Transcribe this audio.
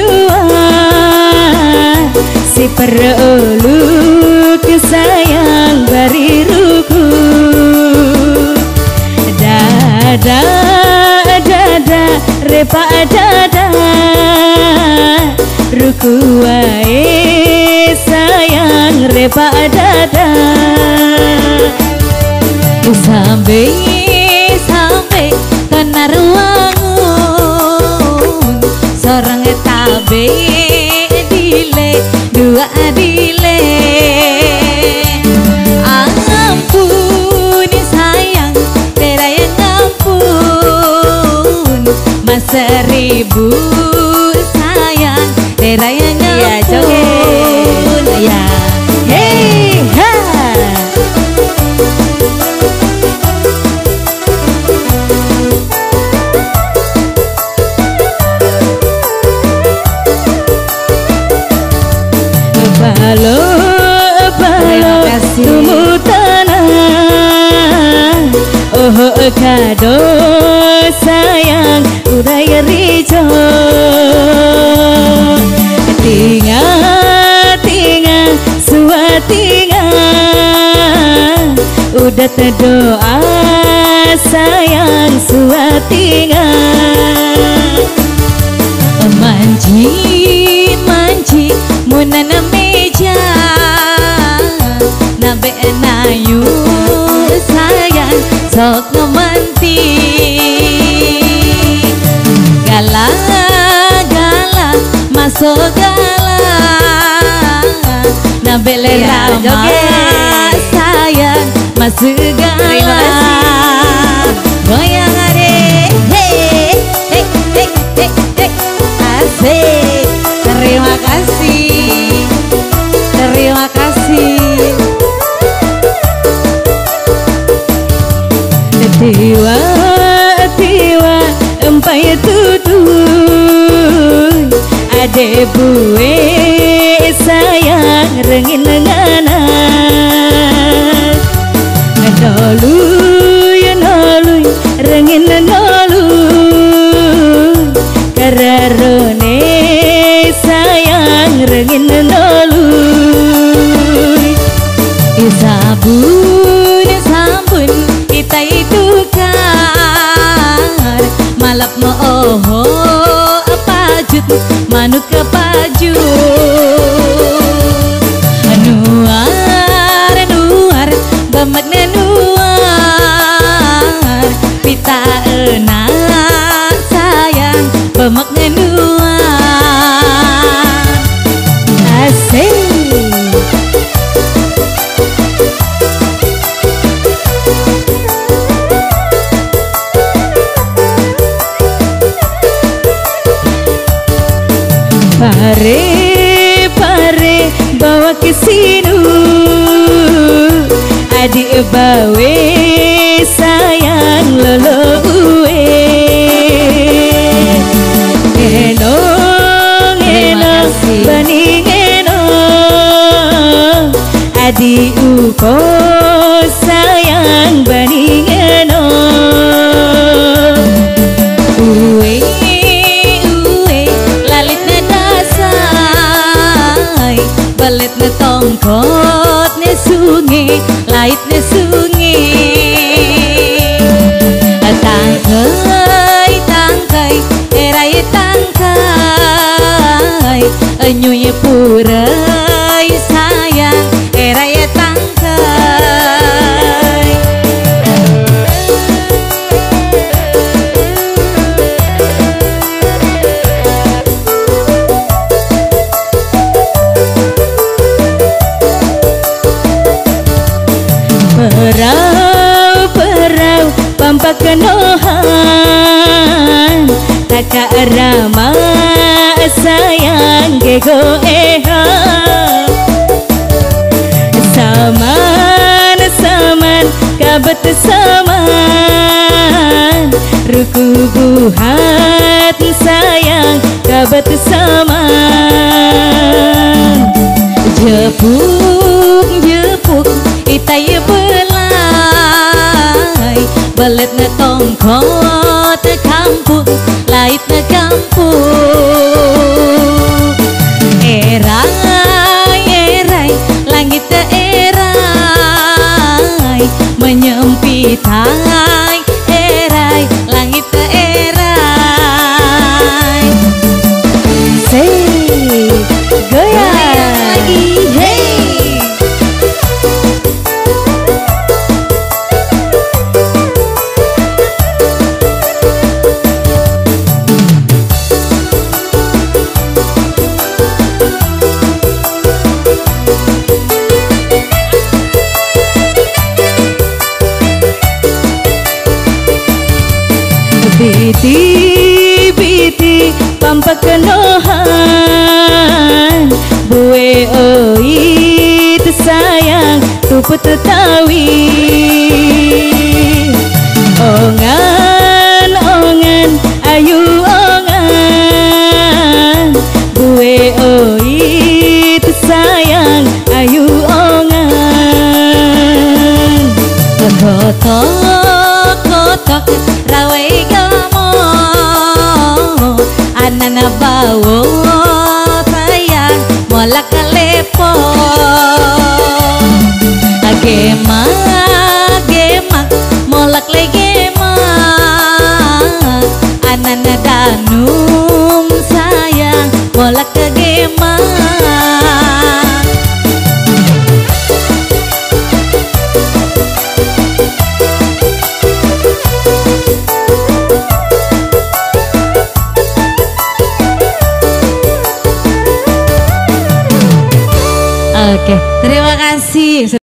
si perlu kesayang bariruku dada dada repa dada ruku wae sayang repa dada sampai sampai tenar wangun seorang tabe dile dua dile ampun sayang tera yang ampun mas seribu sayang tera yang ampun ya hey ha balo balo tumutana oh kado sayang udah rijo tinga tinga suatinga udah terdoa sayang suatinga manji manji munana meja nabe nayu sayang sok ngemanti gala gala masuk gala nabe lerama sayang masuk gala goyang ade hey hey hey hey hey asik terima kasih terima kasih tiwa tiwa empai tutuy ade buwe sayang rengin ngana noluy noluy rengin noluy kararone sayang rengin noluy sabun sabun kita itu kan malap mo oho pajut manuk ke pajut nuar nuar bamak nuar pita enak sayang bamak nuar asik pare pare bawa ke sini adik bawe sayang lolo uwe eno eno bani eno adik uko sayang bani eno uwe balet ne tongkot ne sungai lait ne sungai tangkai tangkai erai tangkai nyuy purai sayang erai tangkai perau perau pampak kenohan kakak rama sayang gego eha saman saman kabet saman ruku buhat sayang kabet saman jepuk jepuk itai belai balet na tongkot na kampung lait na kampung pekenohan buwe oi sayang tupu tetawi ongan ongan ayu ongan buwe oi sayang ayu ongan kotok kotok rawe gamo anana bawo sayang molak kalepo agema gemak molak legema anana danum sayang molak kegema Oke, terima kasih.